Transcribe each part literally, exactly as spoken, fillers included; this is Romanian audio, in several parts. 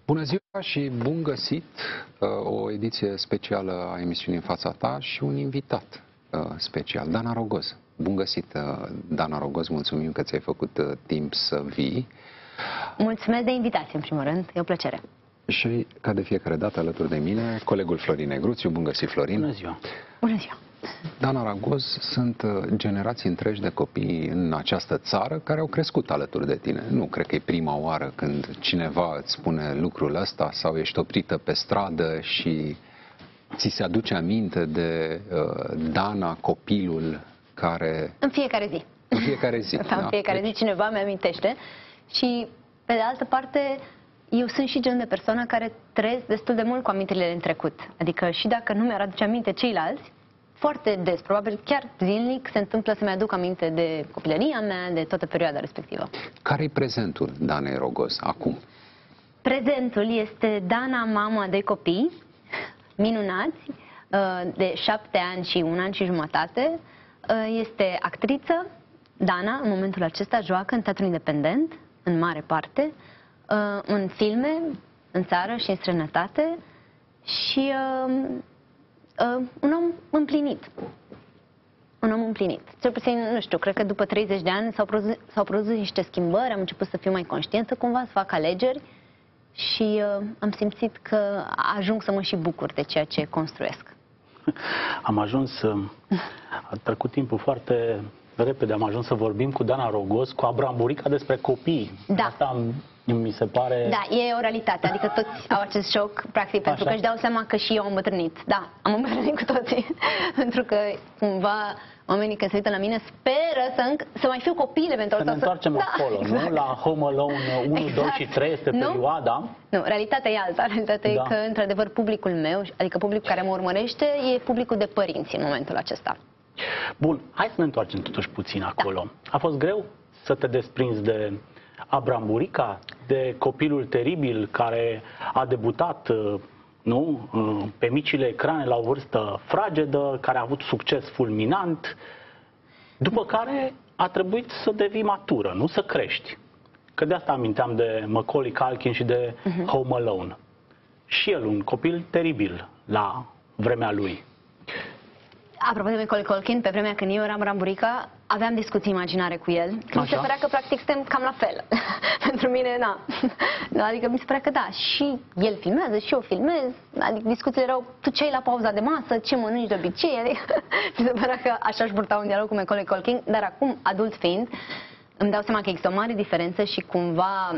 Bună ziua și bun găsit! O ediție specială a emisiunii În fața ta și un invitat special, Dana Rogoz. Bun găsit, Dana Rogoz, mulțumim că ți-ai făcut timp să vii. Mulțumesc de invitație, în primul rând, e o plăcere. Și, ca de fiecare dată, alături de mine, colegul Florin Negruțiu. Bun găsit, Florin! Bună ziua! Bună ziua! Dana Rogoz, sunt generații întregi de copii în această țară care au crescut alături de tine. Nu cred că e prima oară când cineva îți spune lucrul ăsta sau ești oprită pe stradă și ți se aduce aminte de uh, Dana, copilul care... În fiecare zi. În fiecare zi, da. În fiecare zi cineva mi-amintește și, pe de altă parte, eu sunt și genul de persoană care trăiesc destul de mult cu amintirile din trecut. Adică și dacă nu mi-ar aduce aminte ceilalți, foarte des, probabil chiar zilnic, se întâmplă să-mi aduc aminte de copilăria mea, de toată perioada respectivă. Care-i prezentul Danei Rogoz acum? Prezentul este Dana, mama de copii minunați, de șapte ani și un an și jumătate. Este actriță. Dana, în momentul acesta, joacă în teatru independent, în mare parte, în filme, în țară și în străinătate și Uh, un om împlinit. Un om împlinit. Cel puțin, nu știu, cred că după treizeci de ani s-au produs, s-au produs niște schimbări, am început să fiu mai conștientă cumva, să fac alegeri și uh, am simțit că ajung să mă și bucur de ceea ce construiesc. Am ajuns, a trecut timpul foarte repede, am ajuns să vorbim cu Dana Rogoz, cu Abramburica despre copii. Da. Asta mi se pare... Da, e o realitate, adică toți au acest șoc, practic, pentru că își dau seama că și eu am îmbătrânit. Da, am îmbătrânit cu toții, pentru că cumva oamenii când se uită la mine speră să, înc să mai fiu copil eventual. Să ne întoarcem să... acolo, da, exact. Nu? La Home Alone unu, exact. doi și trei este nu? perioada. Nu, realitatea e alta. Realitatea da. e că, într-adevăr, publicul meu, adică publicul care mă urmărește, e publicul de părinți în momentul acesta. Bun, hai să ne întoarcem totuși puțin acolo. Da. A fost greu să te desprinzi de Abramburica, de copilul teribil care a debutat, nu, pe micile ecrane la o vârstă fragedă, care a avut succes fulminant, după care a trebuit să devii matură, nu să crești. Că de asta aminteam de Macaulay Culkin și de uh-huh. Home Alone. Și el, un copil teribil la vremea lui. Apropo de Macaulay Culkin, pe vremea când eu eram Abramburica, aveam discuții imaginare cu el. Mi se părea că practic suntem cam la fel. Pentru mine, na. Adică mi se părea că da, și el filmează, și eu filmez. Adică discuțiile erau, tu ce ai la pauza de masă, ce mănânci de obicei. Adică mi se părea că așa își purta un dialog cu Macaulay Culkin, dar acum, adult fiind, îmi dau seama că există o mare diferență și cumva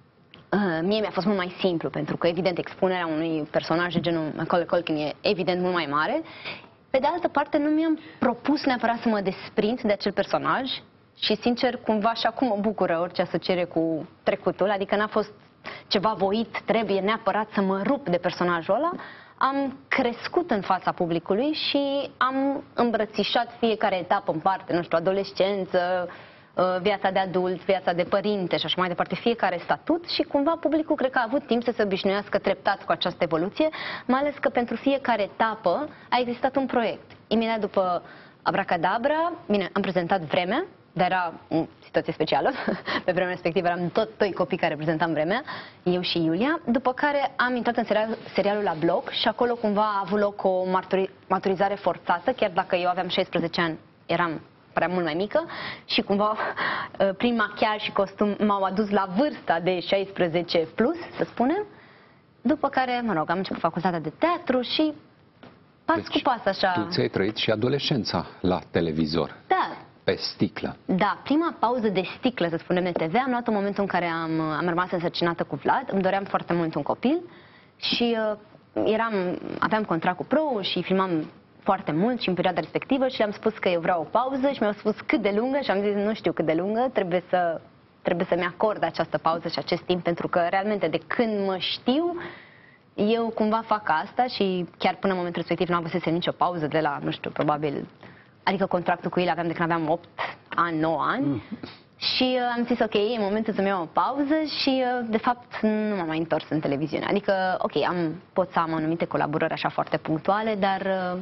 uh, mie mi-a fost mult mai simplu, pentru că evident expunerea unui personaj de genul Macaulay Culkin e evident mult mai mare. Pe de altă parte, nu mi-am propus neapărat să mă desprind de acel personaj și, sincer, cumva și acum mă bucură orice asociere cu trecutul, adică n-a fost ceva voit, trebuie neapărat să mă rup de personajul ăla. Am crescut în fața publicului și am îmbrățișat fiecare etapă în parte, nu știu, adolescență, viața de adult, viața de părinte și așa mai departe, fiecare statut și cumva publicul cred că a avut timp să se obișnuiască treptat cu această evoluție, mai ales că pentru fiecare etapă a existat un proiect. Imediat după Abracadabra, bine, am prezentat Vremea, dar era o situație specială, pe vremea respectivă eram tot doi copii care prezentam Vremea, eu și Iulia, după care am intrat în serial, serialul La Bloc și acolo cumva a avut loc o maturi, maturizare forțată, chiar dacă eu aveam șaisprezece ani, eram prea mult mai mică și cumva prin machiaj și costum m-au adus la vârsta de șaisprezece plus, să spunem. După care, mă rog, am început facultatea de teatru și pas deci, cu pas așa. Tu ți-ai trăit și adolescența la televizor. Da. Pe sticlă. Da, prima pauză de sticlă, să spunem, de T V, am luat în momentul în care am, am rămas însărcinată cu Vlad, îmi doream foarte mult un copil și uh, eram, aveam contract cu Pro și filmam foarte mult și în perioada respectivă și am spus că eu vreau o pauză și mi-au spus cât de lungă și am zis nu știu cât de lungă, trebuie să trebuie să-mi acord această pauză și acest timp, pentru că realmente de când mă știu eu cumva fac asta și chiar până în momentul respectiv nu avusesem nicio pauză de la, nu știu, probabil, adică contractul cu el aveam de când aveam opt ani, nouă ani. Mm. Și uh, am zis, ok, e momentul să-mi iau o pauză și, uh, de fapt, nu m-am mai întors în televiziune. Adică, ok, am, pot să am anumite colaborări așa foarte punctuale, dar uh,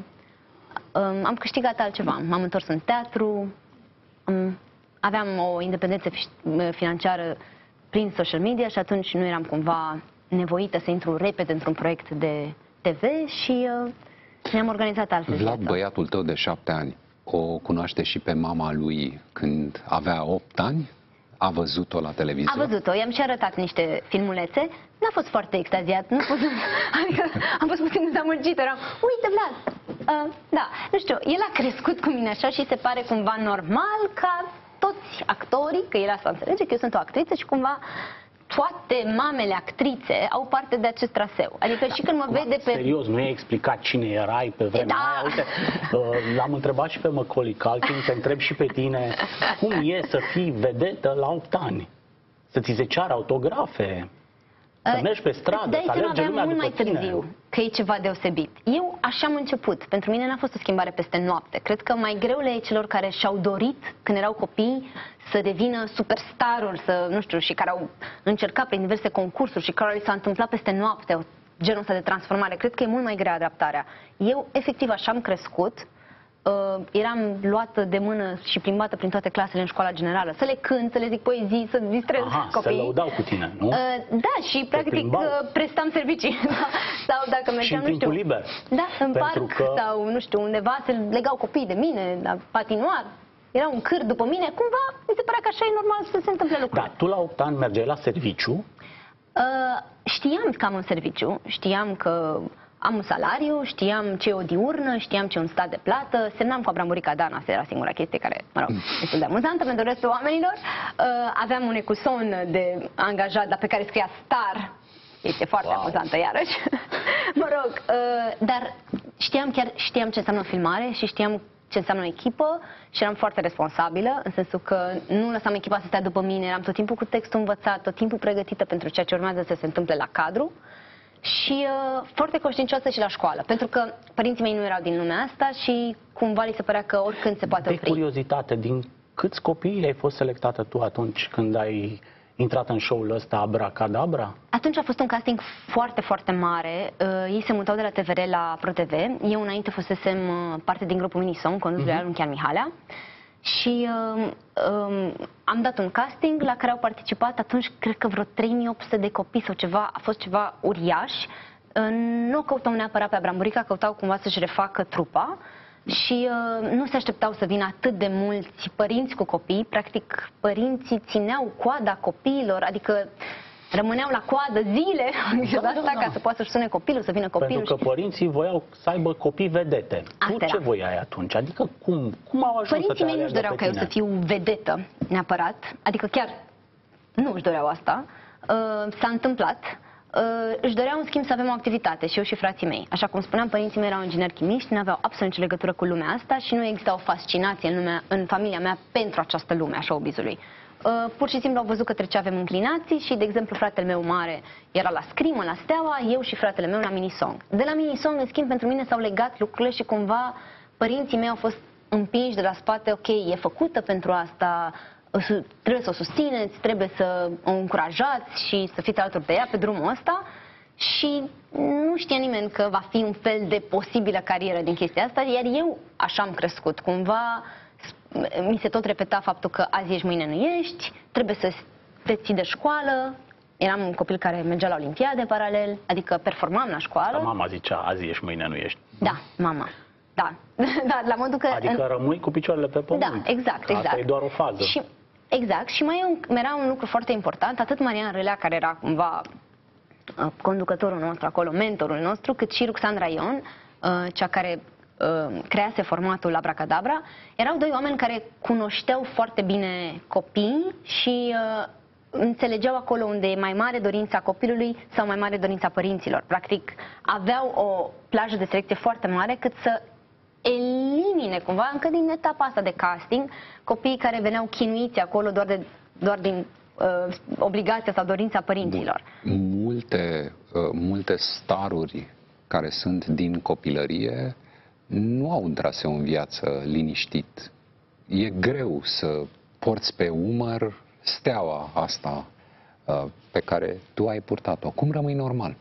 uh, am câștigat altceva. M-am întors în teatru, um, aveam o independență financiară prin social media și atunci nu eram cumva nevoită să intru repede într-un proiect de T V și uh, ne-am organizat altfel. Vlad, băiatul tău de șapte ani, o cunoaște și pe mama lui când avea opt ani? A văzut-o la televizor? A văzut-o, i-am și arătat niște filmulețe. N-a fost foarte extaziat, nu fost, adică am fost puțin dezamăgit, eram, uite Vlad, uh, da, nu știu, el a crescut cu mine așa și se pare cumva normal ca toți actorii, că el asta înțelege, că eu sunt o actriță și cumva toate mamele actrițe au parte de acest traseu. Adică și când mă Acum, vede pe... Serios, nu i-ai explicat cine erai pe vremea Da. aia? Uite, uh, l-am întrebat și pe Macaulay Culkin, te întreb și pe tine, cum e să fii vedetă la opt ani? Să ți se ceară autografe? Să mergi pe stradă, Dai să seama, alerge aveam lumea mult după mai tine. târziu că e ceva deosebit. Eu așa am început. Pentru mine n-a fost o schimbare peste noapte. Cred că mai greu le e celor care și-au dorit, când erau copii, să devină superstaruri, să, nu știu, și care au încercat prin diverse concursuri și care li s-a întâmplat peste noapte genul ăsta de transformare. Cred că e mult mai grea adaptarea. Eu, efectiv, așa am crescut. Uh, eram luată de mână și plimbată prin toate clasele în școala generală, să le cânt, să le zic poezii, să distrez Aha, copiii. să lăudau cu tine, nu? Uh, da, și practic plimbau. uh, prestam servicii. Sau dacă mergeam, Și în nu știu, timpul liber. da, în Pentru parc că- sau, nu știu, undeva se legau copiii de mine, la patinoar. Era un câr după mine, cumva mi se părea că așa e normal să se întâmple lucrurile. Da, tu la opt ani mergeai la serviciu. Uh, știam că am un serviciu, știam că am un salariu, știam ce e o diurnă, știam ce e un stat de plată, semnam cu Abramurica Dana, asta era singura chestie care, mă rog, destul de amuzantă pentru restul oamenilor. Uh, aveam un ecuson de angajat, dar pe care scria Star, este foarte Wow. amuzantă iarăși. Mă rog, uh, dar știam chiar, știam ce înseamnă filmare și știam ce înseamnă o echipă și eram foarte responsabilă, în sensul că nu lăsam echipa să stea după mine, eram tot timpul cu textul învățat, tot timpul pregătită pentru ceea ce urmează să se întâmple la cadru și uh, foarte conștiincioasă și la școală, pentru că părinții mei nu erau din lumea asta și cumva li se părea că oricând se poate De opri. curiozitate, din câți copii ai fost selectată tu atunci când ai intrat în show-ul ăsta Abracadabra? Atunci a fost un casting foarte, foarte mare. Uh, ei se mutau de la T V R la Pro T V. Eu înainte fusesem uh, parte din grupul Minisong, condus de Mhm. Alun Chian Mihalea. Și uh, um, am dat un casting la care au participat atunci, cred că vreo trei mii opt sute de copii sau ceva. A fost ceva uriaș. Uh, nu o căutau neapărat pe Abramurica, căutau cumva să-și refacă trupa. Și uh, nu se așteptau să vină atât de mulți părinți cu copii. Practic, părinții țineau coada copiilor, adică rămâneau la coadă zile Da, da, da, asta, da. ca să poată să-și sune copilul, să vină copilul. Pentru că părinții voiau să aibă copii vedete. Asta Tu era. ce voiai atunci? Adică cum, cum au ajuns să Părinții te mei nu-și aleagă doreau pe ca eu tine? să fiu vedetă neapărat, adică chiar nu își doreau asta. Uh, s-a întâmplat. Uh, își doreau în schimb să avem o activitate și eu și frații mei. Așa cum spuneam, părinții mei erau ingineri chimiști, nu aveau absolut nicio legătură cu lumea asta și nu exista o fascinație în, lumea, în familia mea pentru această lume a showbizului. Uh, pur și simplu au văzut că trece avem înclinații și, de exemplu, fratele meu mare era la scrimă, la Steaua, eu și fratele meu la Minisong. De la Minisong, în schimb, pentru mine s-au legat lucrurile și cumva părinții mei au fost împinși de la spate, ok, e făcută pentru asta, trebuie să o susțineți, trebuie să o încurajați și să fiți alături de ea pe drumul ăsta. Și nu știa nimeni că va fi un fel de posibilă carieră din chestia asta, iar eu așa am crescut. Cumva mi se tot repeta faptul că azi ești, mâine nu ești, trebuie să te ții de școală. Eram un copil care mergea la olimpiade paralel, adică performam la școală. Dar mama zicea, azi ești, mâine nu ești. Da, mama. Da, da, la modul că... Adică în... rămâi cu picioarele pe pământ. Da, exact, exact. Asta e doar o fază. Și, exact, și mai e un, era un lucru foarte important, atât Marian Râlea, care era cumva uh, conducătorul nostru acolo, mentorul nostru, cât și Ruxandra Ion, uh, cea care uh, crease formatul Abracadabra, erau doi oameni care cunoșteau foarte bine copiii și uh, înțelegeau acolo unde e mai mare dorința copilului sau mai mare dorința părinților. Practic, aveau o plajă de selecție foarte mare cât să elimine cumva, încă din etapa asta de casting, copiii care veneau chinuiți acolo doar, de, doar din uh, obligația sau dorința părinților. Multe, uh, multe staruri care sunt din copilărie nu au un traseu în viață liniștit. E greu să porți pe umăr steaua asta uh, pe care tu ai purtat-o. Cum rămâi normal?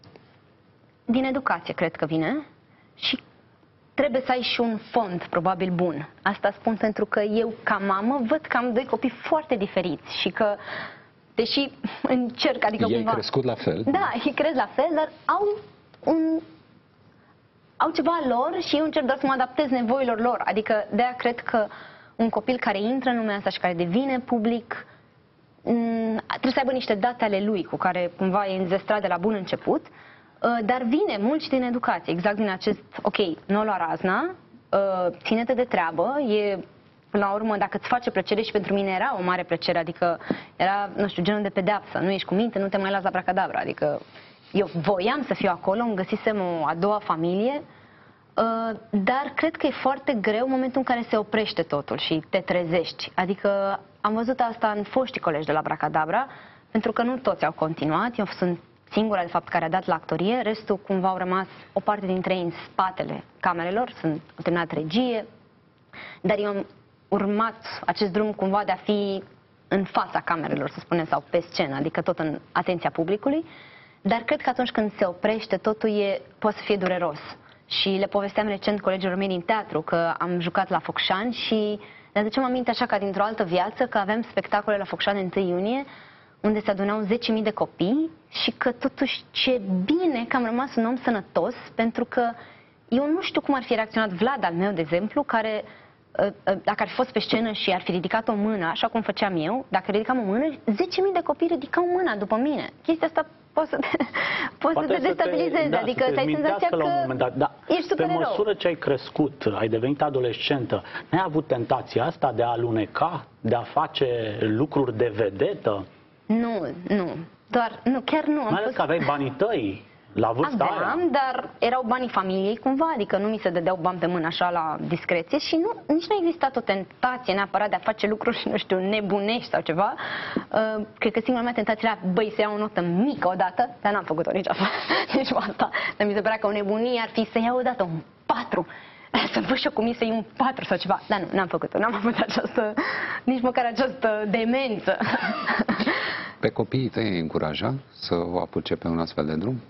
Din educație, cred că vine, și trebuie să ai și un fond, probabil, bun. Asta spun pentru că eu, ca mamă, văd că am doi copii foarte diferiți și că deși încerc, adică ei cumva... crescut la fel. Da, ei cresc la fel, dar au un... au ceva lor și eu încerc doar să mă adaptez nevoilor lor. Adică de-aia cred că un copil care intră în lumea asta și care devine public trebuie să aibă niște date ale lui cu care cumva e înzestrat de la bun început, dar vine mult și din educație, exact din acest, ok, nu o lua razna, ține-te de treabă, e până la urmă, dacă îți face plăcere, și pentru mine era o mare plăcere, adică era, nu știu, genul de pedeapsă, nu ești cu minte, nu te mai las la Abracadabra, adică eu voiam să fiu acolo, îmi găsisem o a doua familie, dar cred că e foarte greu în momentul în care se oprește totul și te trezești, adică am văzut asta în foștii colegi de la Abracadabra, pentru că nu toți au continuat, eu sunt singura, de fapt, care a dat la actorie, restul cumva au rămas o parte dintre ei în spatele camerelor, sunt, au terminat regie, dar eu am urmat acest drum cumva de a fi în fața camerelor, să spunem, sau pe scenă, adică tot în atenția publicului, dar cred că atunci când se oprește, totul e, poate să fie dureros. Și le povesteam recent colegilor mei din teatru că am jucat la Focșani și ne aducem aminte așa ca dintr-o altă viață că avem spectacole la Focșani întâi iunie, unde se adunau zece mii de copii și că totuși ce bine că am rămas un om sănătos, pentru că eu nu știu cum ar fi reacționat Vlad al meu, de exemplu, care dacă ar fi fost pe scenă și ar fi ridicat o mână, așa cum făceam eu, dacă ridicam o mână, zece mii de copii ridicau mâna după mine. Chestia asta poate să te, poate să te destabilizeze, da, adică să ai senzația că la un moment dat. Da. ești supererou. Pe măsură ce ai crescut, ai devenit adolescentă, n-ai avut tentația asta de a aluneca, de a face lucruri de vedetă? Nu, nu. Doar, nu, chiar nu. Am Mai ales fost... că aveai banii tăi la vârsta Aveam, aia. dar erau banii familiei cumva, adică nu mi se dădeau bani pe mână așa la discreție și nu, nici nu a existat o tentație neapărat de a face lucruri, nu știu, nebunești sau ceva. Uh, cred că singura mea tentație era, băi, să iau o notă mică odată, dar n-am făcut-o nici asta, nici asta. Dar mi se părea că o nebunie ar fi să iau odată un patru. Să văd și eu cum e să iau un patru sau ceva. Dar nu, n-am făcut-o, n-am avut această, nici măcar această demență. Pe copiii tăi îi încuraja să o apuce pe un astfel de drum?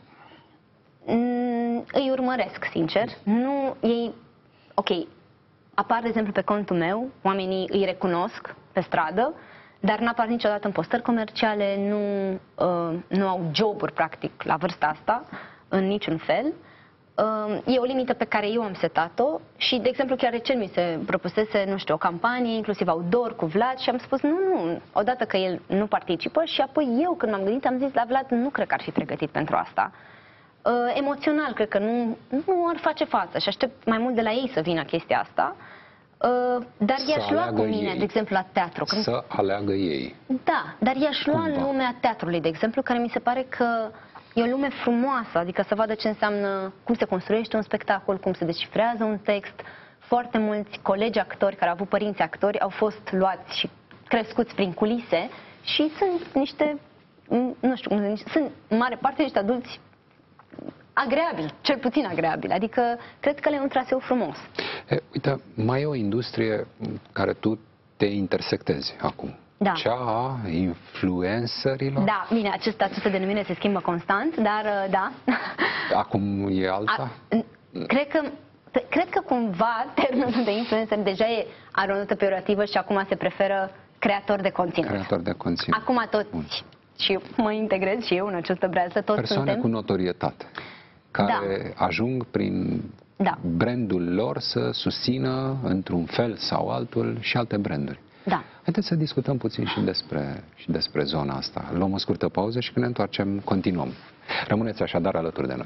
Mm, îi urmăresc, sincer. Nu, ei, ok, apar, de exemplu, pe contul meu, oamenii îi recunosc pe stradă, dar n-apar niciodată în postări comerciale, nu, uh, nu au joburi, practic, la vârsta asta, în niciun fel. Uh, e o limită pe care eu am setat-o și, de exemplu, chiar recent mi se propusese, nu știu, o campanie, inclusiv outdoor cu Vlad și am spus, nu, nu, odată că el nu participă și apoi eu, când m-am gândit, am zis, la Vlad, nu cred că ar fi pregătit pentru asta. Uh, emoțional, cred că nu, nu ar face față și aștept mai mult de la ei să vină chestia asta. Uh, dar i-aș lua cu mine, ei. de exemplu, la teatru. Să aleagă ei. Da, dar i-aș lua în Cumva. lumea teatrului, de exemplu, care mi se pare că e o lume frumoasă, adică să vadă ce înseamnă, cum se construiește un spectacol, cum se descifrează un text. Foarte mulți colegi actori care au avut părinți actori au fost luați și crescuți prin culise și sunt niște, nu știu cum să zic, sunt în mare parte niște adulți agreabil, cel puțin agreabil, adică cred că le e un traseu frumos. E, uite, mai e o industrie care tu te intersectezi acum. Da. Cea a influencerilor. Da, bine, acest, această denumire se schimbă constant, dar da. Acum e alta? A, cred că cred că cumva termenul de influencer deja e, are o notă peiorativă și acum se preferă creator de conținut. Creator de conținut. Acum toți, Bun. și mă integrez și eu în această brează, toți Persoane suntem. cu notorietate, care da. ajung prin da. brandul lor să susțină într-un fel sau altul și alte branduri. Da. Haideți să discutăm puțin și despre, și despre zona asta. Luăm o scurtă pauză și când ne întoarcem, continuăm. Rămâneți așadar alături de noi.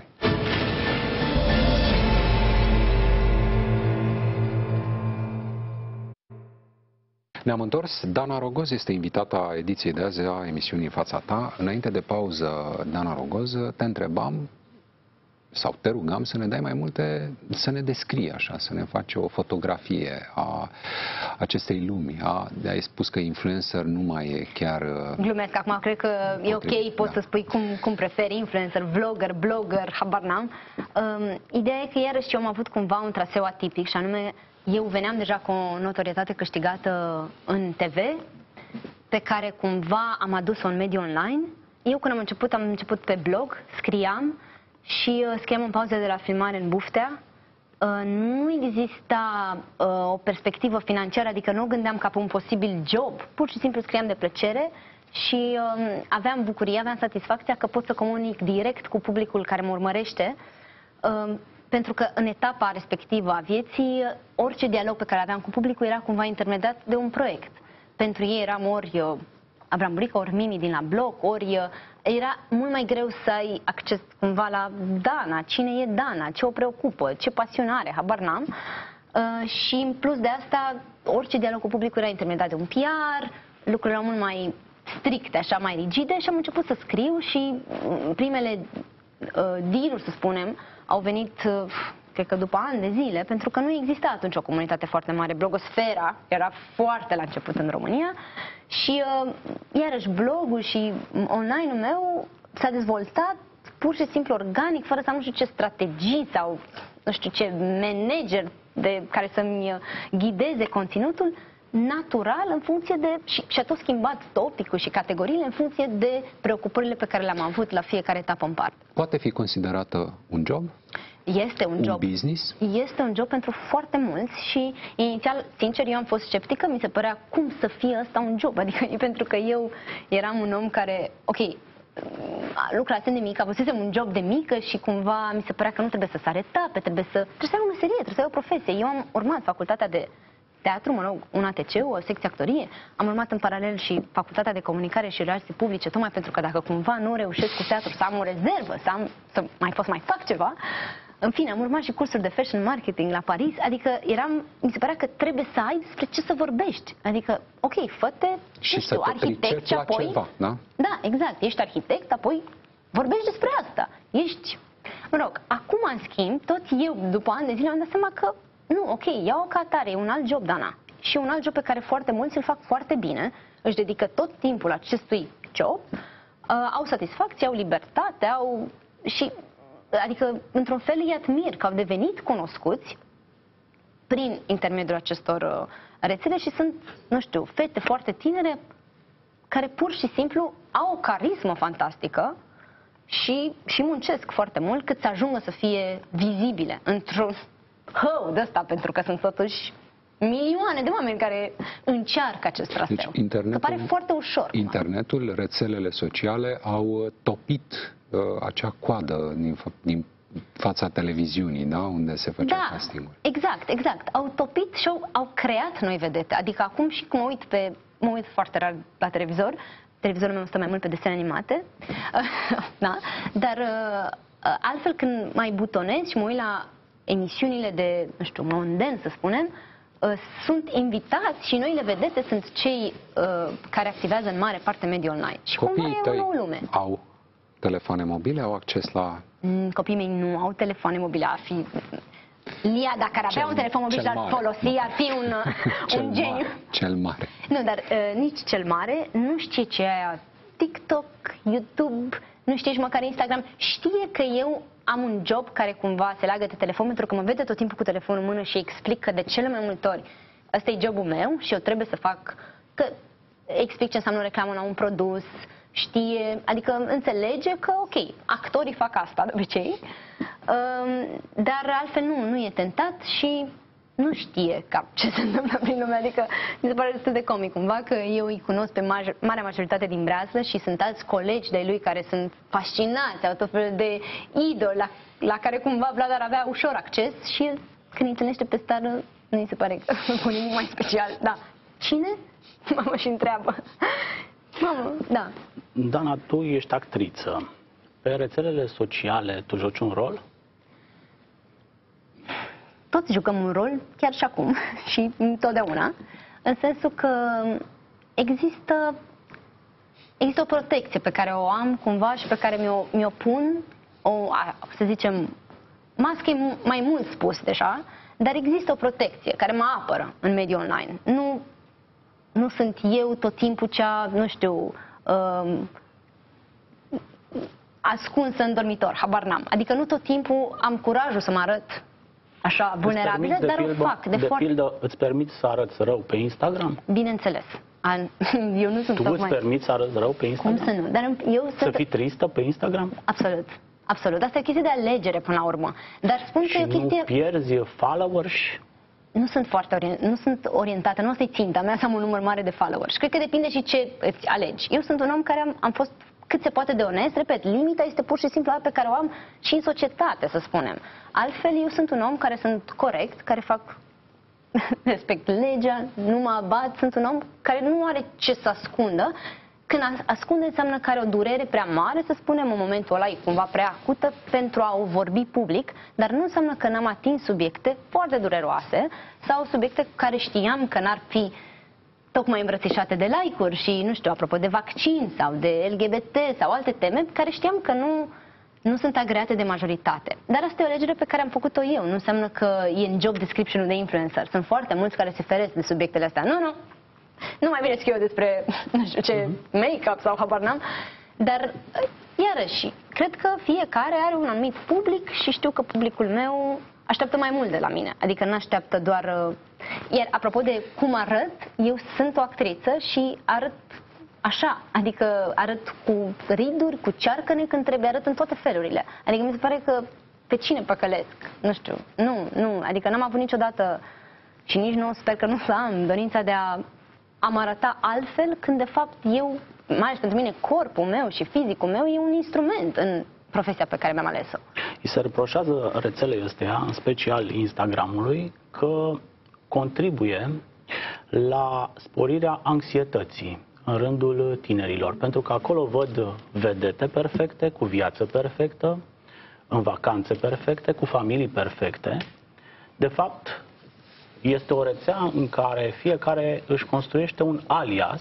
Ne-am întors. Dana Rogoz este invitata ediției de azi a emisiunii În fața ta. Înainte de pauză, Dana Rogoz, te întrebam sau te rugam să ne dai mai multe, să ne descrii așa, să ne faci o fotografie a acestei lumi. A, de-ai spus că influencer nu mai e chiar... Glumesc, acum cred că e ok, poți da. să spui cum, cum preferi, influencer, vlogger, blogger, habar n-am. Um, ideea e că iarăși eu am avut cumva un traseu atipic și anume eu veneam deja cu o notorietate câștigată în T V, pe care cumva am adus-o în mediul online. Eu când am început, am început pe blog, scriam, și uh, scriam în pauze de la filmare în Buftea. Uh, nu exista uh, o perspectivă financiară, adică nu o gândeam ca pe un posibil job, pur și simplu scriam de plăcere și um, aveam bucuria, aveam satisfacția că pot să comunic direct cu publicul care mă urmărește, um, pentru că în etapa respectivă a vieții, orice dialog pe care aveam cu publicul era cumva intermediat de un proiect. Pentru ei eram ori uh, Abram Burica, ori Mimi din la bloc, ori uh, era mult mai greu să ai acces cumva la Dana, cine e Dana, ce o preocupă, ce pasiune are, habar n-am. Uh, și în plus de asta, orice dialog cu publicul era intermediat de un P R, lucrurile erau mult mai stricte, așa, mai rigide și am început să scriu și primele uh, deal-uri, să spunem, au venit, uh, cred că după ani de zile, pentru că nu exista atunci o comunitate foarte mare. Blogosfera era foarte la început în România și uh, iarăși blogul și online-ul meu s-a dezvoltat pur și simplu organic, fără să am nu știu ce strategii sau nu știu ce manager de care să-mi ghideze conținutul, natural în funcție de, și, și a tot schimbat topicul și categoriile în funcție de preocupările pe care le-am avut la fiecare etapă în parte. Poate fi considerată un job? Este un, un job. business? Este un job pentru foarte mulți și inițial, sincer, eu am fost sceptică, mi se părea cum să fie ăsta un job, adică pentru că eu eram un om care, ok, lucra atât de mică, avusesem un job de mică și cumva mi se părea că nu trebuie să sar etape, trebuie să, trebuie să ai o meserie, trebuie să ai o profesie. Eu am urmat facultatea de teatru, mă rog, un A T C, o secție actorie, am urmat în paralel și facultatea de comunicare și relații publice, tocmai pentru că dacă cumva nu reușesc cu teatru să am o rezervă, să, am, să mai pot să mai fac ceva. În fine, am urmat și cursuri de fashion marketing la Paris, adică eram, mi se părea că trebuie să ai despre ce să vorbești. Adică, ok, fă-te, și nu știu, arhitect și apoi... Ceva, da? Da, exact, ești arhitect, apoi vorbești despre asta. Ești, mă rog, acum, în schimb, tot eu, după ani de zile, am dat seama că, nu, ok, iau ca atare, e un alt job, Dana. Și un alt job pe care foarte mulți îl fac foarte bine, își dedică tot timpul acestui job, uh, au satisfacție, au libertate, au... și adică, într-un fel, îi admir că au devenit cunoscuți prin intermediul acestor uh, rețele și sunt, nu știu, fete foarte tinere care pur și simplu au o carismă fantastică și, și muncesc foarte mult cât să ajungă să fie vizibile într-un hău de ăsta, pentru că sunt totuși milioane de oameni care încearcă acest traseu. Deci, internetul, că pare foarte ușor. Internetul, rețelele sociale au topit uh, acea coadă din, din fața televiziunii, da? Unde se făcea da, castingul. Exact, exact. Au topit și au, au creat noi vedete. Adică acum și cum mă uit pe, mă uit foarte rar la televizor, televizorul meu stă mai mult pe desene animate, da? Dar uh, altfel când mai butonez și mă uit la emisiunile de, nu știu, monden, să spunem, sunt invitați și noile vedete sunt cei uh, care activează în mare parte mediul online. Și copiii cumva e o nouă lume. Au telefoane mobile, au acces la... Mm, copiii mei nu au telefoane mobile, ar fi... Lia, dacă ar avea cel, un telefon mobil și ar folosi, ar fi un, un geniu. Mare, cel mare. Nu, dar uh, nici cel mare nu știe ce e aia TikTok, YouTube, nu știe și măcar Instagram. Știe că eu am un job care cumva se leagă de telefon, pentru că mă vede tot timpul cu telefonul în mână și explic că de cele mai multe ori ăsta e jobul meu și eu trebuie să fac, că explic ce înseamnă reclamă la un produs, știe, adică înțelege că, ok, actorii fac asta de obicei, dar altfel nu, nu e tentat și nu știe cam ce se întâmplă prin lume, adică mi se pare destul de comic cumva că eu îi cunosc pe maj- marea majoritate din Breaslă și sunt alți colegi de lui care sunt fascinați, au tot felul de idoli la, la care cumva Vlad ar avea ușor acces și el, când îi întâlnește pe stradă, nu îi se pare că nu nimic mai special. Da, cine? Mama și întreabă. Mamă, da. Dana, tu ești actriță. Pe rețelele sociale tu joci un rol? Toți jucăm un rol, chiar și acum, și întotdeauna, în sensul că există, există o protecție pe care o am cumva și pe care mi-o, mi-o pun, o, să zicem, mască e mai mult spus deja, dar există o protecție care mă apără în mediul online. Nu, nu sunt eu tot timpul cea, nu știu, um, ascunsă în dormitor, habar n-am. Adică nu tot timpul am curajul să mă arăt așa vulnerabilă, dar pildă, o fac. De, de foarte... pildă, îți permiți să arăți rău pe Instagram? Bineînțeles. Eu nu sunt tu tocmai... îți permiți să arăți rău pe Instagram? Cum să nu? Dar eu să sunt... fii tristă pe Instagram? Absolut. Absolut. Asta e o chestie de alegere până la urmă. Dar spun și că e o chestie... nu pierzi followers? nu sunt foarte orient, nu sunt orientată, nu asta e ținta mea să am un număr mare de followers. Și cred că depinde și ce îți alegi. Eu sunt un om care am, am fost cât se poate de onest, repet, limita este pur și simplu pe care o am și în societate, să spunem. Altfel, eu sunt un om care sunt corect, care fac, respect legea, nu mă abat, sunt un om care nu are ce să ascundă. Când ascunde înseamnă că are o durere prea mare, să spunem, în momentul ăla e cumva prea acută pentru a o vorbi public, dar nu înseamnă că n-am atins subiecte foarte dureroase sau subiecte care știam că n-ar fi tocmai îmbrățișate de like-uri și, nu știu, apropo de vaccin sau de L G B T sau alte teme care știam că nu, nu sunt agreate de majoritate. Dar asta e o alegere pe care am făcut-o eu. Nu înseamnă că e în job description-ul de influencer. Sunt foarte mulți care se feresc de subiectele astea. Nu, nu. Nu mai bine scriu eu despre, nu știu ce, make-up sau habar n-am. Dar, iarăși, cred că fiecare are un anumit public și știu că publicul meu așteaptă mai mult de la mine. Adică nu așteaptă doar... Iar apropo de cum arăt, eu sunt o actriță și arăt așa. Adică arăt cu riduri, cu cearcăne când trebuie, arăt în toate felurile. Adică mi se pare că pe cine păcălesc? Nu știu. Nu, nu. Adică n-am avut niciodată și nici nu, sper că nu să am dorința de a, a mă arăta altfel când de fapt eu, mai ales pentru mine, corpul meu și fizicul meu e un instrument în profesia pe care mi-am ales-o. Îi se reproșează rețelei astea, în special Instagramului, că contribuie la sporirea anxietății în rândul tinerilor, pentru că acolo văd vedete perfecte, cu viață perfectă, în vacanțe perfecte, cu familii perfecte. De fapt, este o rețea în care fiecare își construiește un alias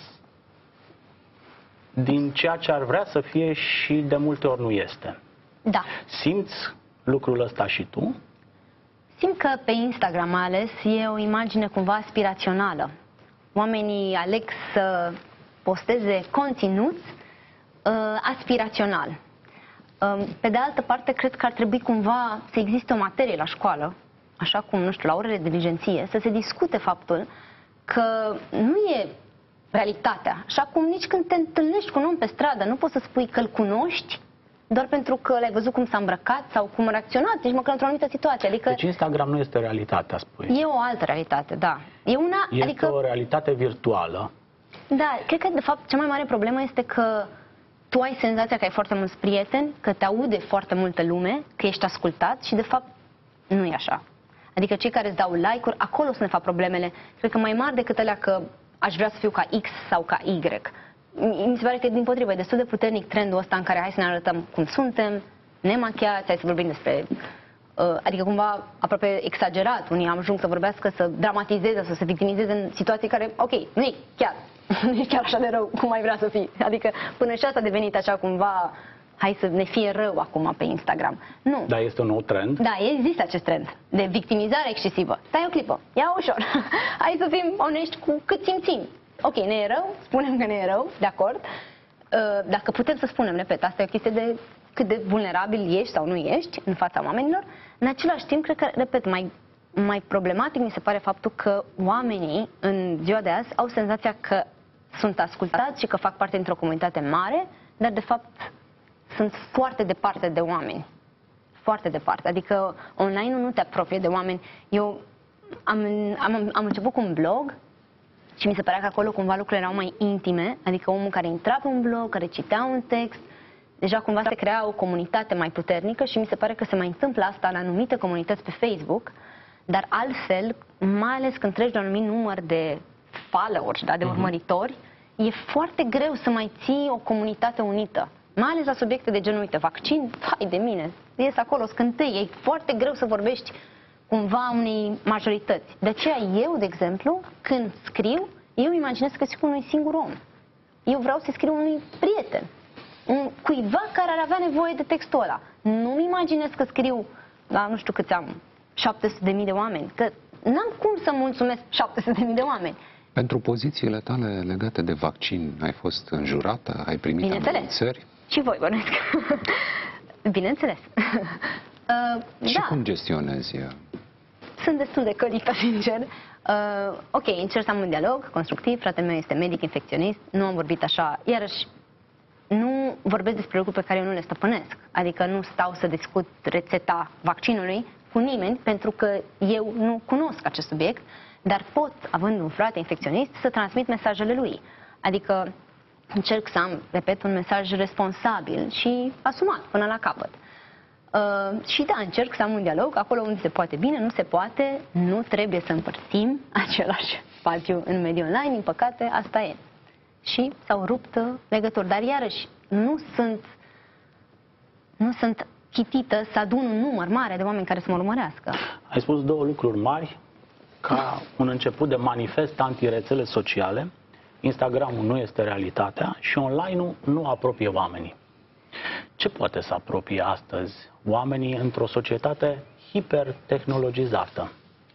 din ceea ce ar vrea să fie și de multe ori nu este. Da. Simți lucrul ăsta și tu? Simt că pe Instagram mai ales e o imagine cumva aspirațională. Oamenii aleg să posteze conținut uh, aspirațional. Uh, pe de altă parte, cred că ar trebui cumva să existe o materie la școală, așa cum, nu știu, la orele de diligenție, să se discute faptul că nu e realitatea. Așa cum nici când te întâlnești cu un om pe stradă, nu poți să spui că îl cunoști doar pentru că l-ai văzut cum s-a îmbrăcat sau cum a reacționat, nici măcar într-o anumită situație. Adică deci Instagram nu este realitatea, spui. E o altă realitate, da. E una, este adică, o realitate virtuală. Da, cred că de fapt cea mai mare problemă este că tu ai senzația că ai foarte mulți prieteni, că te aude foarte multă lume, că ești ascultat și de fapt nu e așa. Adică cei care îți dau like-uri, acolo sunt de fapt problemele, cred că mai mari decât alea că aș vrea să fiu ca X sau ca Y. Mi se pare că din potrivă e destul de puternic trendul ăsta în care hai să ne arătăm cum suntem, nemachiați, hai să vorbim despre... Uh, adică cumva aproape exagerat, unii am ajung să vorbească, să dramatizeze, să se victimizeze în situații care, ok, nu e chiar, nu e chiar așa de rău cum ai vrea să fii. Adică până și asta a devenit așa cumva, hai să ne fie rău acum pe Instagram. Nu. Dar este un nou trend? Da, există acest trend de victimizare excesivă. Stai o clipă, ia ușor, hai să fim onești cu cât simțim. Ok, ne e rău, spunem că ne e rău, de acord. Dacă putem să spunem, repet, asta e o chestie de cât de vulnerabil ești sau nu ești în fața oamenilor. În același timp, cred că, repet, mai, mai problematic mi se pare faptul că oamenii în ziua de azi au senzația că sunt ascultați și că fac parte dintr-o comunitate mare, dar de fapt sunt foarte departe de oameni. Foarte departe. Adică online-ul nu te apropie de oameni. Eu am, am, am început cu un blog și mi se părea că acolo cumva lucrurile erau mai intime, adică omul care intra pe un blog, care citea un text, deja cumva se crea o comunitate mai puternică și mi se pare că se mai întâmplă asta în anumite comunități pe Facebook, dar altfel, mai ales când treci de un anumit număr de followers, da, de urmăritori, e foarte greu să mai ții o comunitate unită. Mai ales la subiecte de genul, uite, vaccin, hai de mine, ies acolo scântei, e foarte greu să vorbești cumva unei majorități. De aceea eu, de exemplu, când scriu, eu imaginez că scriu unui singur om. Eu vreau să scriu unui prieten, un cuiva care ar avea nevoie de textul ăla. Nu-mi imaginez că scriu, la nu știu câți am, șapte sute de mii de oameni, că n-am cum să mulțumesc șapte sute de mii de oameni. Pentru pozițiile tale legate de vaccin, ai fost înjurată, ai primit amenințări? Și voi bănuiesc. Bineînțeles. uh, Și da. cum gestionezi? Sunt destul de călită, sincer. Uh, ok, încerc să am un dialog constructiv, fratele meu este medic infecționist, nu am vorbit așa, iarăși nu vorbesc despre lucruri pe care eu nu le stăpânesc. Adică nu stau să discut rețeta vaccinului, cu nimeni pentru că eu nu cunosc acest subiect, dar pot, având un frate infecționist, să transmit mesajele lui. Adică încerc să am, repet, un mesaj responsabil și asumat până la capăt. Uh, și da, încerc să am un dialog acolo unde se poate bine, nu se poate, nu trebuie să împărțim același spațiu în mediul online, din păcate, asta e. Și s-au rupt legături, dar iarăși nu sunt, nu sunt chitită să adun un număr mare de oameni care să mă urmărească. Ai spus două lucruri mari, ca un început de manifest anti-rețele sociale. Instagramul nu este realitatea și online-ul nu apropie oamenii. Ce poate să apropie astăzi oamenii într-o societate hipertehnologizată?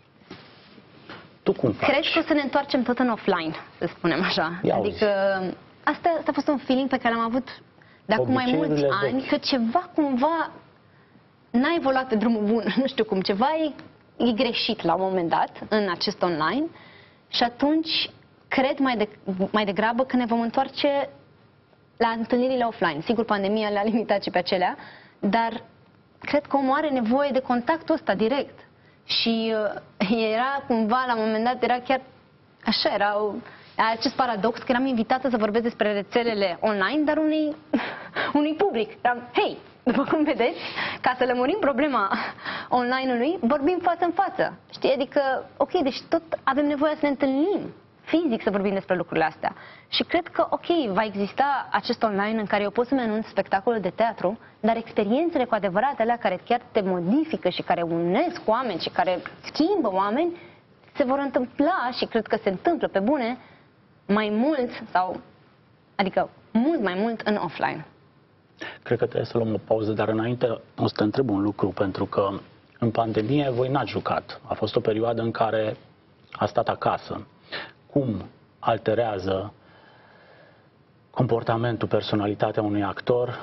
Tu cum faci? Cred că o să ne întoarcem tot în offline, să spunem așa. Ia adică asta, asta a fost un feeling pe care l-am avut de acum mai mulți ani, că ceva cumva n-a evoluat pe drumul bun. Nu știu cum, ceva e, e greșit la un moment dat în acest online și atunci cred mai, de, mai degrabă că ne vom întoarce la întâlnirile offline. Sigur, pandemia le-a limitat și pe acelea, dar cred că omul are nevoie de contactul ăsta direct. Și uh, era cumva, la un moment dat, era chiar așa, era o, acest paradox, că eram invitată să vorbesc despre rețelele online, dar unui, unui public. Eram, hei, după cum vedeți, ca să lămurim problema online-ului, vorbim față în față. Știi? Adică, ok, deci tot avem nevoie să ne întâlnim fizic să vorbim despre lucrurile astea. Și cred că, ok, va exista acest online în care eu pot să-mi anunț spectacolul de teatru, dar experiențele cu adevărat, alea care chiar te modifică și care unesc oameni și care schimbă oameni, se vor întâmpla și cred că se întâmplă pe bune mai mult, sau, adică mult mai mult în offline. Cred că trebuie să luăm o pauză, dar înainte o să te întreb un lucru, pentru că în pandemie voi n-ați jucat. A fost o perioadă în care a stat acasă. Cum alterează comportamentul, personalitatea unui actor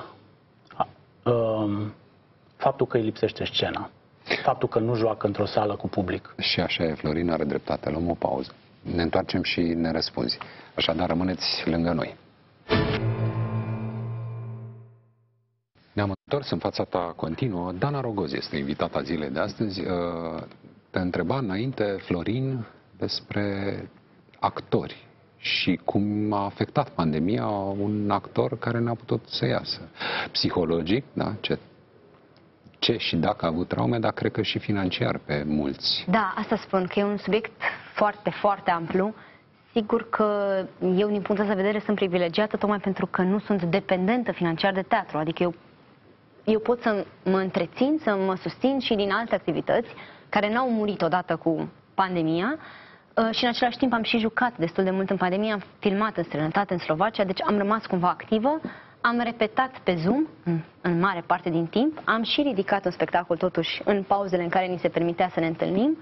faptul că îi lipsește scena, faptul că nu joacă într-o sală cu public? Și așa e, Florin are dreptate. Luăm o pauză. Ne întoarcem și ne răspunzi. Așadar, rămâneți lângă noi. Ne-am întors în fața ta continuă. Dana Rogoz este invitata zilei de astăzi. Te întreba înainte, Florin, despre actori și cum a afectat pandemia un actor care n-a putut să iasă. Psihologic, da, ce, ce și dacă a avut traume, dar cred că și financiar pe mulți. Da, asta spun, că e un subiect foarte, foarte amplu. Sigur că eu, din punctul ăsta de vedere, sunt privilegiată tocmai pentru că nu sunt dependentă financiar de teatru. Adică eu, eu pot să mă întrețin, să mă susțin și din alte activități care n-au murit odată cu pandemia. Și în același timp am și jucat destul de mult în pandemie, am filmat în străinătate, în Slovacia, deci am rămas cumva activă, am repetat pe Zoom în, în mare parte din timp, am și ridicat un spectacol totuși în pauzele în care ni se permitea să ne întâlnim,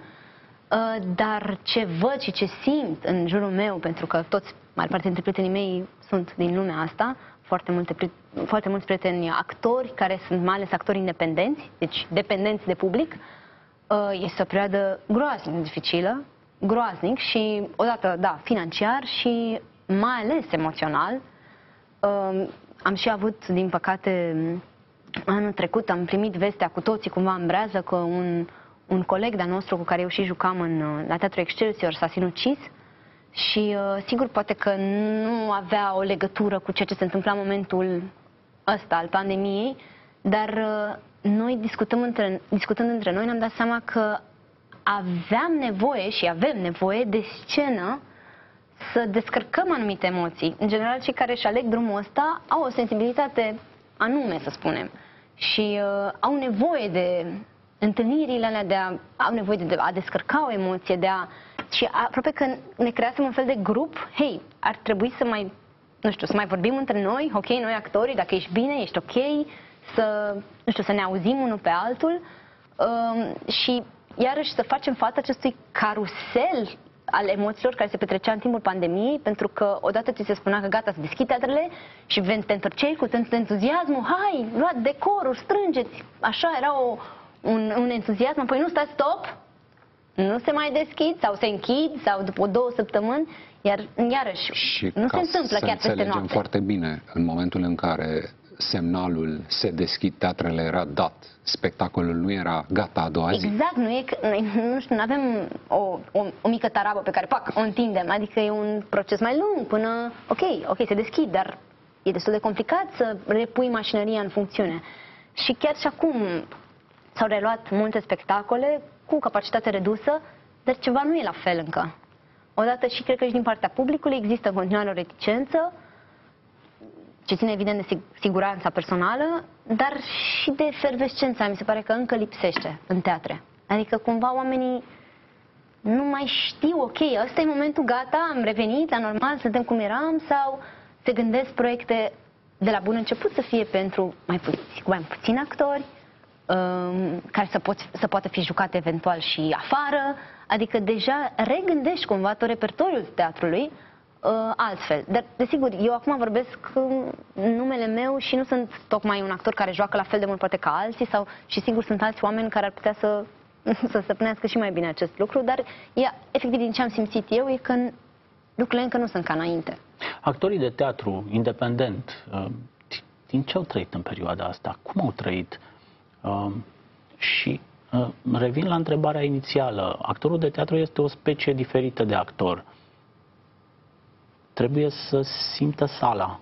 dar ce văd și ce simt în jurul meu, pentru că toți, mare parte dintre prietenii mei sunt din lumea asta, foarte, multe, foarte mulți prieteni actori, care sunt mai ales actori independenți, deci dependenți de public, este o perioadă groaznic dificilă, groaznic și, odată, da, financiar și mai ales emoțional. Am și avut, din păcate, anul trecut, am primit vestea cu toții, cumva în brează, că un, un coleg de-al nostru cu care eu și jucam în, la Teatrul Excelsior s-a sinucis și, sigur, poate că nu avea o legătură cu ceea ce se întâmpla în momentul ăsta al pandemiei, dar noi discutăm între, discutând între noi ne-am dat seama că aveam nevoie și avem nevoie de scenă să descărcăm anumite emoții. În general, cei care își aleg drumul ăsta au o sensibilitate anume, să spunem, și uh, au nevoie de întâlnirile alea, de a, au nevoie de a descărca o emoție, de a, și aproape că ne creasem un fel de grup. Hei, ar trebui să mai, nu știu, să mai vorbim între noi, ok, noi actorii, dacă ești bine, ești ok, să, nu știu, să ne auzim unul pe altul uh, și iarăși să facem față acestui carusel al emoțiilor care se petrecea în timpul pandemiei, pentru că odată ți se spunea că gata, să deschid teatrele și te întorceai cu entuziasmul, hai, luați decoruri, strângeți, așa era o, un, un entuziasm, apoi nu stați, stop, nu se mai deschid sau se închid sau după două săptămâni, iar iarăși și nu se întâmplă chiar peste noapte. Și foarte bine, în momentul în care semnalul se deschid teatrele era dat, spectacolul nu era gata a doua zi. Exact, nu e că, noi, nu știu, nu avem o, o, o mică tarabă pe care, pac, o întindem, adică e un proces mai lung până, ok, ok, se deschid, dar e destul de complicat să repui mașinăria în funcțiune. Și chiar și acum s-au reluat multe spectacole cu capacitate redusă, dar ceva nu e la fel încă. Odată și cred că și din partea publicului există în continuare o reticență, ce ține evident de siguranța personală, dar și de efervescența, mi se pare că încă lipsește în teatre. Adică cumva oamenii nu mai știu, ok, ăsta e momentul, gata, am revenit la normal, suntem cum eram, sau se gândesc proiecte de la bun început să fie pentru mai, puțin, mai puțini actori, um, care să, poți, să poată fi jucate eventual și afară, adică deja regândești cumva tot repertoriul teatrului uh, altfel. Dar, desigur, eu acum vorbesc în numele meu și nu sunt tocmai un actor care joacă la fel de mult poate ca alții, sau, și sigur sunt alți oameni care ar putea să, să stăpânească și mai bine acest lucru, dar ea, efectiv din ce am simțit eu e că lucrurile încă nu sunt ca înainte. Actorii de teatru independent, din ce au trăit în perioada asta? Cum au trăit? Și revin la întrebarea inițială. Actorul de teatru este o specie diferită de actor. Trebuie să simtă sala.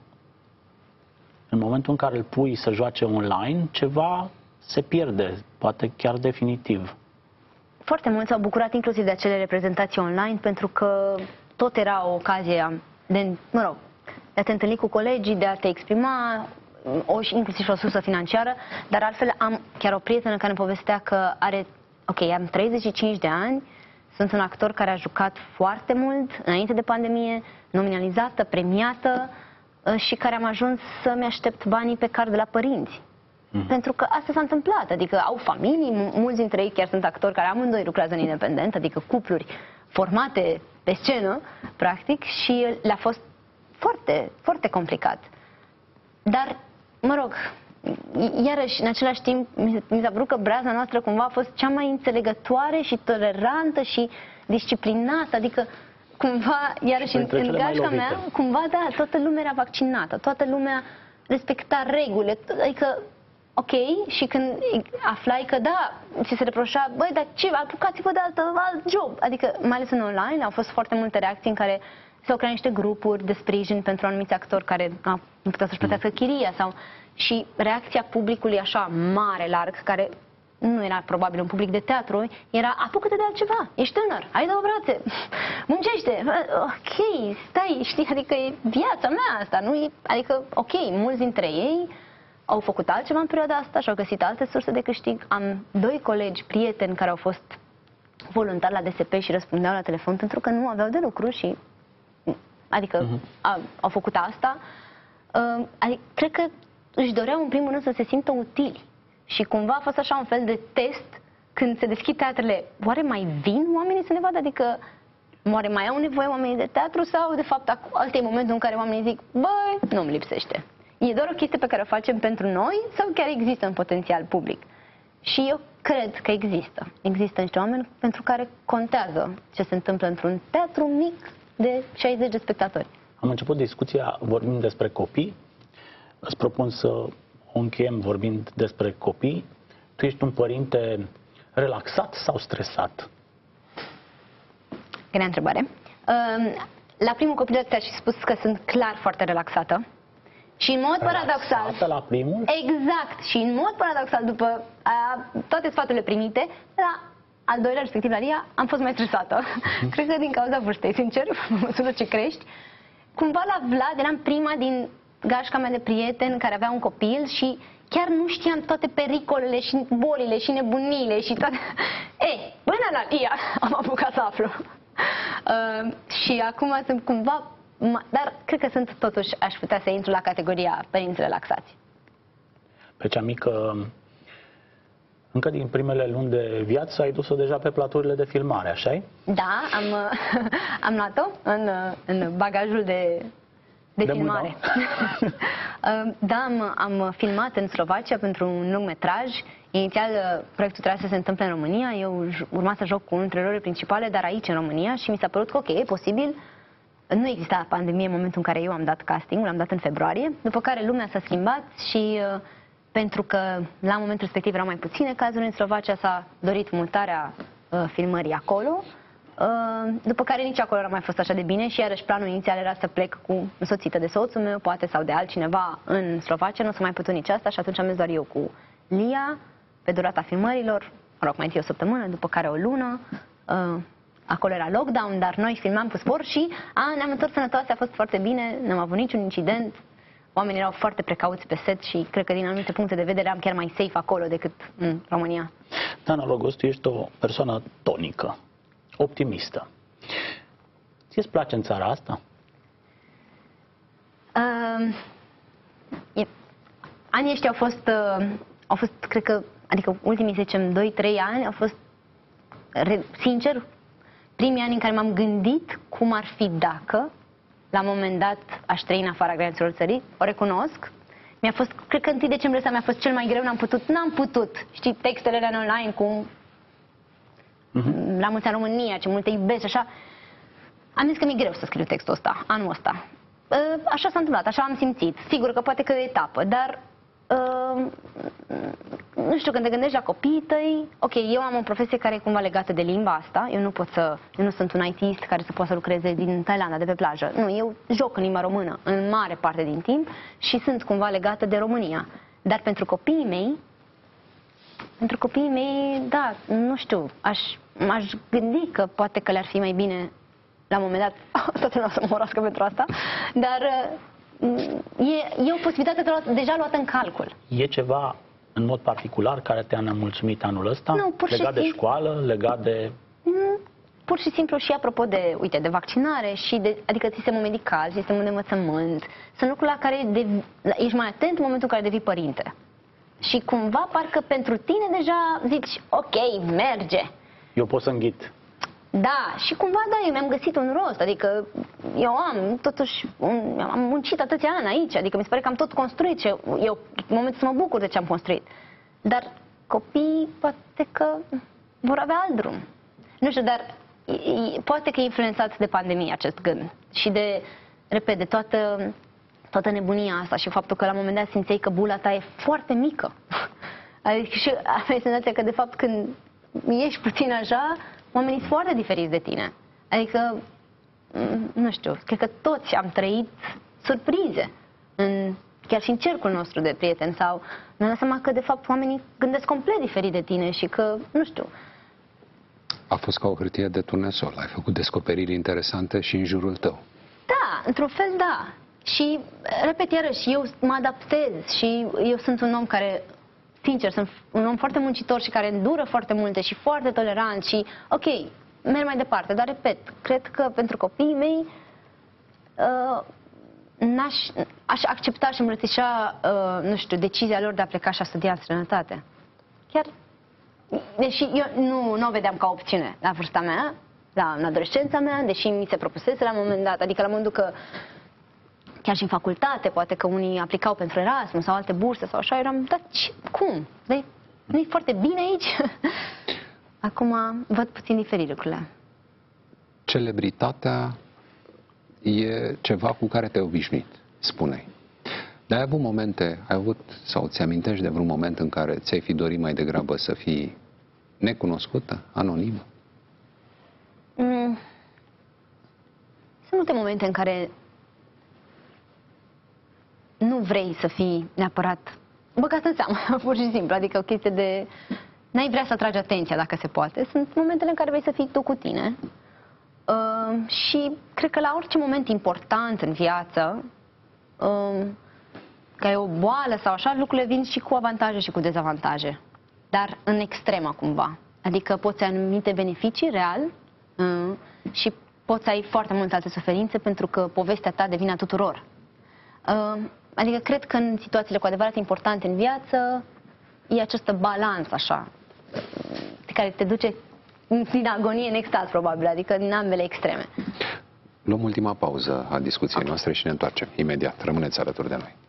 În momentul în care îl pui să joace online, ceva se pierde, poate chiar definitiv. Foarte mulți s-au bucurat inclusiv de acele reprezentații online, pentru că tot era o ocazie de, mă rog, de a te întâlni cu colegii, de a te exprima, o, inclusiv și o sursă financiară, dar altfel am chiar o prietenă care îmi povestea că are, ok, am treizeci și cinci de ani, sunt un actor care a jucat foarte mult înainte de pandemie, nominalizată, premiată și care am ajuns să-mi aștept banii pe card de la părinți. Mm. Pentru că asta s-a întâmplat, adică au familii, mulți dintre ei chiar sunt actori care amândoi lucrează în independent, adică cupluri formate pe scenă, practic, și le-a fost foarte, foarte complicat. Dar, mă rog, iarăși, în același timp, mi s-a părut că brazna noastră cumva a fost cea mai înțelegătoare și tolerantă și disciplinată, adică cumva, iarăși, în, în gașca mea, cumva, da, toată lumea era vaccinată, toată lumea respecta regulile, adică, ok, și când aflai că da, ți se reproșa, băi, dar ce, apucați-vă de altă, alt job, adică, mai ales în online, au fost foarte multe reacții în care s-au creat niște grupuri de sprijin pentru anumiți actori care nu puteau să-și plătească chiria, sau și reacția publicului așa mare, larg, care nu era probabil un public de teatru, era apucă-te de altceva, ești tânăr, ai două brațe, muncește, ok, stai, știi, adică e viața mea asta, nu e, adică, ok, mulți dintre ei au făcut altceva în perioada asta și au găsit alte surse de câștig. Am doi colegi, prieteni, care au fost voluntari la D S P și răspundeau la telefon pentru că nu aveau de lucru și, adică, uh-huh. a, au făcut asta. Uh, adică, cred că își doreau în primul rând să se simtă utili și cumva a fost așa un fel de test când se deschid teatrele. Oare mai vin oamenii să ne vadă? Adică, oare mai au nevoie oamenii de teatru sau, de fapt, ăsta e momentul în care oamenii zic, băi, nu-mi lipsește. E doar o chestie pe care o facem pentru noi sau chiar există în potențial public? Și eu cred că există. Există niște oameni pentru care contează ce se întâmplă într-un teatru mic de șaizeci de spectatori. Am început discuția vorbind despre copii. Îți propun să o încheiem vorbind despre copii. Tu ești un părinte relaxat sau stresat? Grea întrebare. La primul copil ți-aș fi spus că sunt clar foarte relaxată. Și în mod paradoxal, la primul? Exact, și în mod paradoxal, după a, toate sfaturile primite, la al doilea, respectiv la Lia, am fost mai stresată. Cred că din cauza vârstei, sincer, în măsură ce crești. Cumva la Vlad eram prima din gașca mea de prieteni care avea un copil și chiar nu știam toate pericolele și bolile și nebunile și toate. Ei, până la Lia am apucat să aflu. Uh, și acum sunt cumva... Dar cred că sunt, totuși, aș putea să intru la categoria părinți relaxați. Pe cea mică, încă din primele luni de viață, ai dus-o deja pe platurile de filmare, așa-i? Da, am, am luat-o în, în bagajul de, de, de filmare. Da, am, am filmat în Slovacia pentru un lung metraj. Inițial, proiectul trebuia să se întâmple în România. Eu urma să joc cu unul dintre rolurile principale, dar aici, în România, și mi s-a părut că, ok, e posibil. nu exista pandemie în momentul în care eu am dat casting, l-am dat în februarie, după care lumea s-a schimbat și uh, pentru că la momentul respectiv erau mai puține cazuri în Slovacia, s-a dorit mutarea uh, filmării acolo, uh, după care nici acolo nu a mai fost așa de bine și iarăși planul inițial era să plec cu însoțită de soțul meu, poate, sau de altcineva în Slovacia, nu s-a mai putut nici asta și atunci am mers doar eu cu Lia pe durata filmărilor, mă rog, mai întâi o săptămână, după care o lună. Uh, Acolo era lockdown, dar noi filmam cu spor și a, ne-am întors sănătoase, a fost foarte bine, n-am avut niciun incident. Oamenii erau foarte precauți pe set și cred că din anumite puncte de vedere am chiar mai safe acolo decât în România. Dana Rogoz, tu ești o persoană tonică, optimistă. Ție-ți place în țara asta? Uh, e, anii ăștia au fost, uh, au fost, cred că, adică ultimii, să zicem, doi trei ani, au fost, re, sincer, primii ani în care m-am gândit cum ar fi dacă, la un moment dat, aș trăi în afara granițelor țării, o recunosc. Mi-a fost, cred că întâi decembrie ăsta mi-a fost cel mai greu, n-am putut, n-am putut, știi, textele alea în online, cum uh-huh. La mulți în România, ce multe iubesc, așa. Am zis că mi-e greu să scriu textul ăsta, anul ăsta. Așa s-a întâmplat, așa am simțit. Sigur că poate că e o etapă, dar uh, nu știu, când te gândești la copiii tăi, ok, eu am o profesie care e cumva legată de limba asta, eu nu pot să, eu nu sunt un I T-ist care să poată să lucreze din Thailanda, de pe plajă. Nu, eu joc în limba română în mare parte din timp și sunt cumva legată de România. Dar pentru copiii mei, pentru copiii mei, da, nu știu, aș, m-aș gândi că poate că le-ar fi mai bine la un moment dat, toată lumea să mă urască pentru asta, dar e, e o posibilitate deja luată în calcul. E ceva în mod particular care te-a nemulțumit anul ăsta? Nu, pur și legat de simplu, școală, legat de... Pur și simplu și apropo de, uite, de vaccinare și de, adică sistemul medical, sistemul de învățământ, sunt lucruri la care de, ești mai atent în momentul în care devii părinte. Și cumva parcă pentru tine deja zici, ok, merge. Eu pot să înghit. Da, și cumva, da, eu mi-am găsit un rost, adică eu am, totuși, un, am muncit atâția ani aici, adică mi se pare că am tot construit și eu, în momentul să mă bucur de ce am construit. Dar copiii poate că vor avea alt drum. Nu știu, dar poate că e influențat de pandemie acest gând și de, repede, de toată, toată nebunia asta și faptul că la un moment dat simțeai că bula ta e foarte mică. Adică și aveai senzația că, de fapt, când ești puțin așa, oamenii sunt foarte diferiți de tine. Adică, nu știu, cred că toți am trăit surprize, în, chiar și în cercul nostru de prieteni, sau ne-am dat seama că, de fapt, oamenii gândesc complet diferit de tine și că, nu știu. A fost ca o hârtie de turnesol, ai făcut descoperiri interesante și în jurul tău. Da, într-un fel, da. Și, repet, iarăși, eu mă adaptez și eu sunt un om care... Sincer, sunt un om foarte muncitor și care îndură foarte multe și foarte tolerant și, ok, merg mai departe, dar, repet, cred că pentru copiii mei uh, n-aș, aș accepta și îmbrățișa, uh, nu știu, decizia lor de a pleca și a studia în străinătate. Chiar, deși eu nu, nu o vedeam ca opțiune la vârsta mea, la, în adolescența mea, deși mi se propusese la un moment dat, adică la momentul că chiar și în facultate, poate că unii aplicau pentru Erasmus sau alte burse sau așa, eram, dar ce, cum? Nu e foarte bine aici? Acum văd puțin diferit lucrurile. Celebritatea e ceva cu care te-ai obișnuit, spune-i. Dar ai avut momente, ai avut, sau ți amintești de vreun moment în care ți-ai fi dorit mai degrabă să fii necunoscută, anonimă? Mm. Sunt multe momente în care nu vrei să fii neapărat băgat în seamă, pur și simplu, adică o chestie de... N-ai vrea să atragi atenția dacă se poate. Sunt momentele în care vrei să fii tu cu tine uh, și cred că la orice moment important în viață, uh, că e o boală sau așa, lucrurile vin și cu avantaje și cu dezavantaje, dar în extremă cumva. Adică poți ai anumite beneficii real uh, și poți ai foarte multe alte suferințe pentru că povestea ta devine a tuturor. Uh, Adică cred că în situațiile cu adevărat importante în viață e această balanță așa, care te duce din agonie în extaz probabil, adică din ambele extreme. Luăm ultima pauză a discuției okay. noastre și ne întoarcem imediat. Rămâneți alături de noi.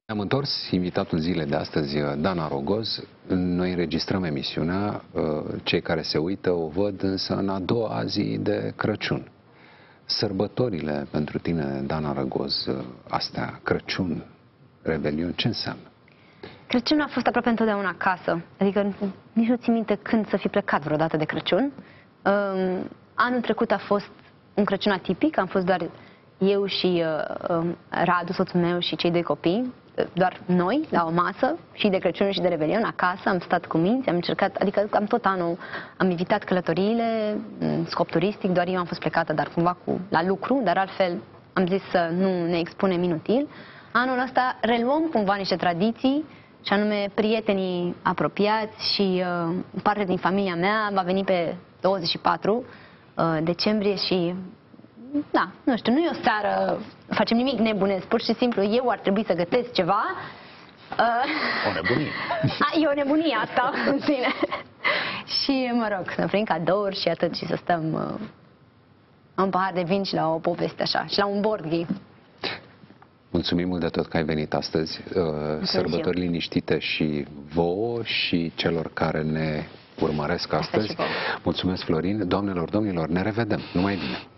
Am întors invitatul zilei de astăzi, Dana Rogoz. Noi înregistrăm emisiunea, cei care se uită o văd însă în a doua zi de Crăciun. Sărbătorile pentru tine, Dana Rogoz, astea, Crăciun, Revelion, ce înseamnă? Crăciunul a fost aproape întotdeauna acasă, adică nici nu țin minte când să fi plecat vreodată de Crăciun. Anul trecut a fost un Crăciun atipic, am fost doar eu și Radu, soțul meu, și cei doi copii, doar noi, la o masă, și de Crăciun și de Revelion, acasă, am stat cu minți, am încercat, adică am tot anul, am evitat călătoriile, scop turistic, doar eu am fost plecată, dar cumva cu, la lucru, dar altfel am zis să nu ne expunem inutil. Anul ăsta reluăm cumva niște tradiții, și anume prietenii apropiați și uh, parte din familia mea va veni pe douăzeci și patru uh, decembrie și da, nu știu, nu e o seară, facem nimic nebunesc, pur și simplu eu ar trebui să gătesc ceva. Uh, o nebunie. A, e o nebunie asta în sine. Și, mă rog, să primim cadouri și atât, și să stăm uh, un pahar de vin și la o poveste așa, și la un board game. Mulțumim mult de tot că ai venit astăzi. Uh, sărbători liniștite și vouă și celor care ne urmăresc astăzi. Mulțumesc, Florin. Doamnelor, domnilor, ne revedem. Numai bine!